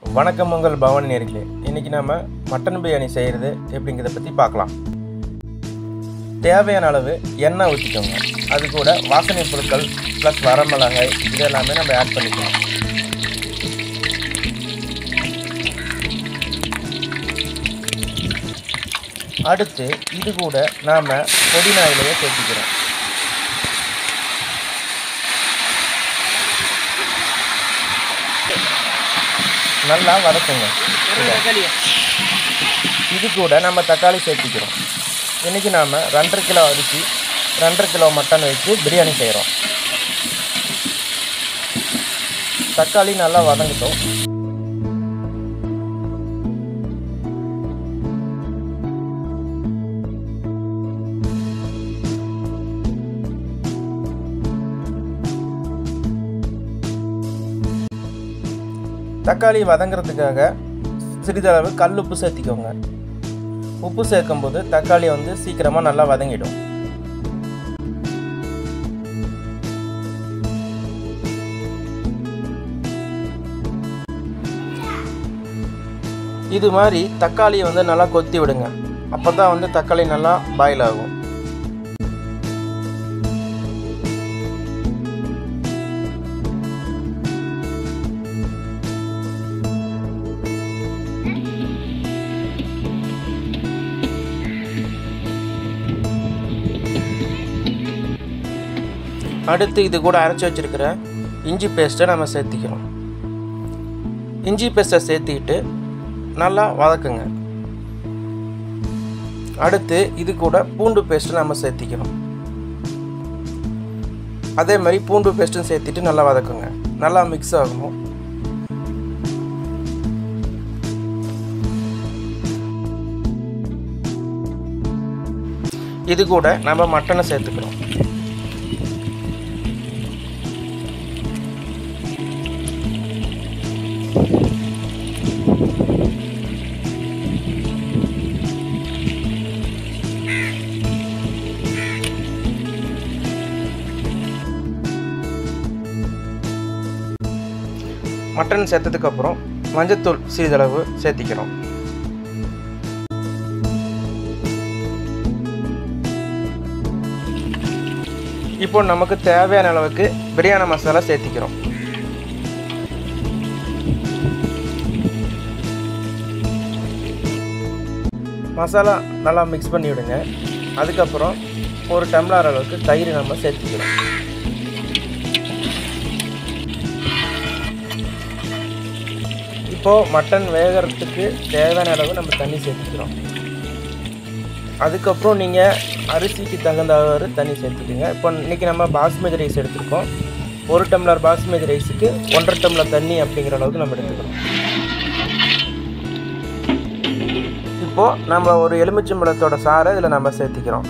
வணக்கம் உங்கள் பவன் நேர்களே. இன்றைக்கி நம்ம மட்டன் பிரியாணி செய்கிறது எப்படிங்கிறத பற்றி பார்க்கலாம். தேவையான அளவு எண்ணெய் ஊற்றிக்கோங்க. அது கூட வாசனை பொருட்கள் ப்ளஸ் வரமிளகாய் இதெல்லாமே நம்ம ஆட் பண்ணிக்கலாம். அடுத்து இது கூட நாம் புதினா இலையை சேர்த்துக்கிறோம். நல்லா வதக்குங்க. இது கூட நம்ம தக்காளி சேர்த்துக்கிறோம். இன்றைக்கி நாம் 2.5 கிலோ அரிசி 2.5 கிலோ மட்டன் வச்சு பிரியாணி செய்கிறோம். தக்காளி நல்லா வதங்கட்டும். தக்காளி வதங்கிறதுக்காக சிறிதளவு கல் உப்பு சேர்த்திக்கோங்க. உப்பு சேர்க்கும்போது தக்காளி சீக்கிரமாக நல்லா வதங்கிடும். இது மாதிரி தக்காளியை நல்லா கொத்தி விடுங்க. அப்போ தான் தக்காளி நல்லா பாயில் ஆகும். அடுத்து இது கூட அரைச்சி வச்சுருக்கிற இஞ்சி பேஸ்ட்டை நம்ம சேர்த்திக்கிறோம். இஞ்சி பேஸ்ட்டை சேர்த்திக்கிட்டு நல்லா வதக்குங்க. அடுத்து இது கூட பூண்டு பேஸ்ட்டை நம்ம சேர்த்திக்கிறோம். அதே மாதிரி பூண்டு பேஸ்ட்டும் சேர்த்திட்டு நல்லா வதக்குங்க. நல்லா மிக்ஸ் ஆகணும். இது கூட நம்ம மட்டனை சேர்த்துக்கிறோம். மட்டன் சேர்த்ததுக்கப்புறம் மஞ்சத்தூள் சிறிதளவு சேர்த்திக்கிறோம். இப்போ நமக்கு தேவையான அளவுக்கு பிரியாணி மசாலா சேர்த்திக்கிறோம். மசாலா நல்லா மிக்ஸ் பண்ணி விடுங்க. அதுக்கப்புறம் 1 டம்ளர் அளவுக்கு தயிர் நம்ம சேர்த்திக்கிறோம். இப்போது மட்டன் வேகிறதுக்கு தேவையான அளவு நம்ம தண்ணி சேர்த்துக்கிறோம். அதுக்கப்புறம் நீங்கள் அரிசிக்கு தகுந்தவாறு தண்ணி சேர்த்துக்குங்க. இப்போ இன்றைக்கி நம்ம பாஸ்மதி ரைஸ் எடுத்துருக்கோம். 1 டம்ளர் பாஸ்மதி ரைஸுக்கு 1.5 டம்ளர் தண்ணி அப்படிங்கிற அளவுக்கு நம்ம எடுத்துக்கிறோம். இப்போது நம்ம ஒரு எலுமிச்சம்பழத்தோட சாறை இதில் நம்ம சேர்த்திக்கிறோம்.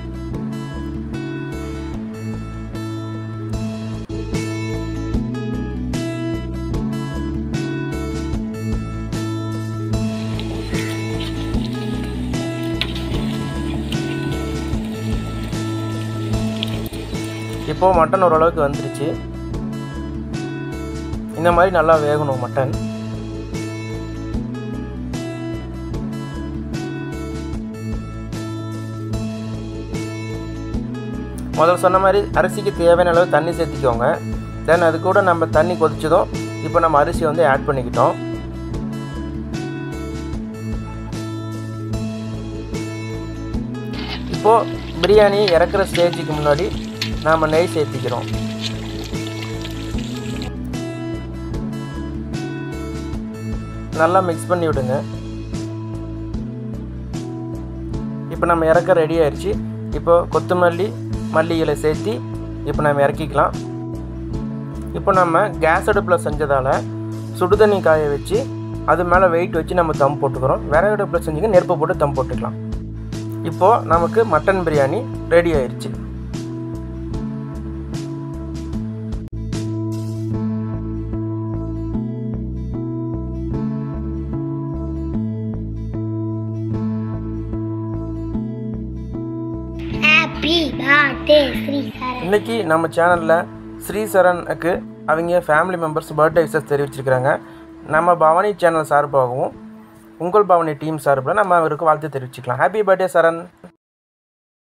இப்போது மட்டன் ஓரளவுக்கு வந்துருச்சு. இந்த மாதிரி நல்லா வேகணும் மட்டன். முதல்ல சொன்ன மாதிரி அரிசிக்கு தேவையான அளவு தண்ணி சேர்த்திக்கோங்க. தென் அது கூட நம்ம தண்ணி கொதிச்சதும் இப்போ நம்ம அரிசி ஆட் பண்ணிக்கிட்டோம். இப்போது பிரியாணி இறக்குற ஸ்டேஜுக்கு முன்னாடி நாம் நெய் சேர்த்திக்கிறோம். நல்லா மிக்ஸ் பண்ணி விடுங்க. இப்போ நம்ம இறக்க ரெடி ஆயிடுச்சு. இப்போ கொத்தமல்லி மல்லி இலை சேர்த்தி இப்போ நம்ம இறக்கிக்கலாம். இப்போ நம்ம கேஸ் அடுப்பில் செஞ்சதால் சுடுதண்ணி காய வச்சு அது மேலே வெயிட் வச்சு நம்ம தம் போட்டுக்கிறோம். விறகு அடுப்பில் செஞ்சுங்க நெருப்பு போட்டு தம் போட்டுக்கலாம். இப்போது நமக்கு மட்டன் பிரியாணி ரெடி ஆயிடுச்சு. இன்னைக்கு நம்ம சேனலில் ஸ்ரீசரனுக்கு அவங்க ஃபேமிலி மெம்பர்ஸ் பர்த்டே விஷஸ் தெரிவிச்சிருக்கிறாங்க. நம்ம பவானி சேனல் சார்பாகவும் உங்கள் பவானி டீம் சார்பில் நம்ம அவருக்கு வாழ்த்து தெரிவிச்சுக்கலாம். ஹாப்பி பர்த்டே சரண்.